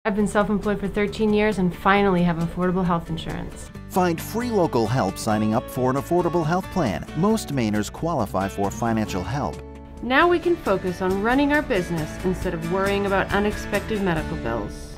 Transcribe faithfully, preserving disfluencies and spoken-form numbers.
I've been self-employed for thirteen years and finally have affordable health insurance. Find free local help signing up for an affordable health plan. Most Mainers qualify for financial help. Now we can focus on running our business instead of worrying about unexpected medical bills.